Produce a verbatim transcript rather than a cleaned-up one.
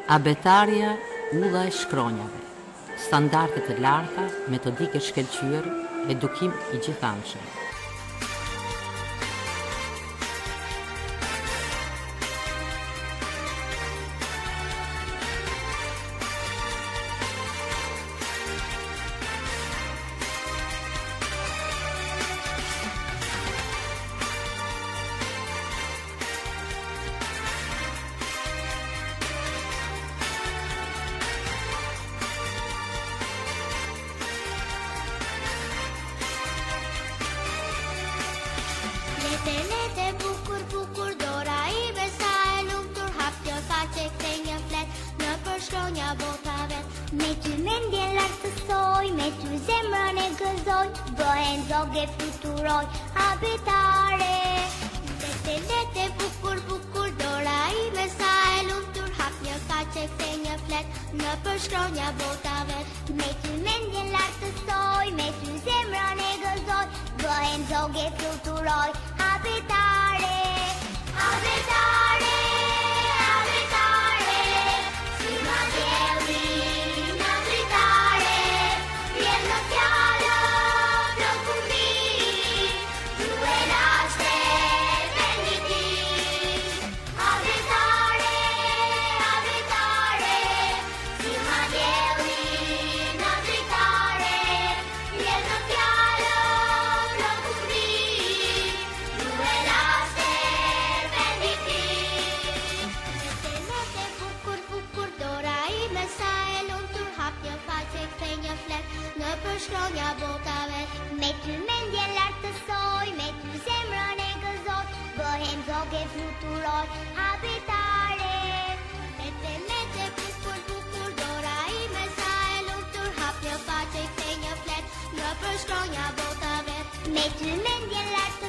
Abetarja, udha e shkronjave, standarde të larta, metodike shkëlqyer, edukim i gjithanshëm. Lete, lete, bukur, bukur, dora ime sa e lumtur, hap të faqe kthe një flet në përshkronja bota vet. Me ty mendjen lartësoj, me ty zemrën e gëzoj, bëhen zogë e fluturoj, habitare. Lete, lete, bukur, bukur, dora ime sa e lumtur, hap një faqe kthe një flet në përshkronja bota vet. Me ty mendjen lartësoj, me ty zemrën e gëzoj, bëhen zogë e fluturoj, abitare, abitare, abitare, si ma dielli në dritare, vjen në fjallë profumi, tu e lashe venditi. Abitare, abitare, si ma dielli në dritare, vjen në fjallë profumi, në përshkronja bota vet. Me ty mendjen lartësoj, me ty zemrën e gëzoj, bëhem zogë e fluturoj, habitare. Lete, lete, bukur, bukur, dora ime sa e lumtur, hap një faqe kthe një flet në përshkronja bota vet. Me ty mendjen lartësoj,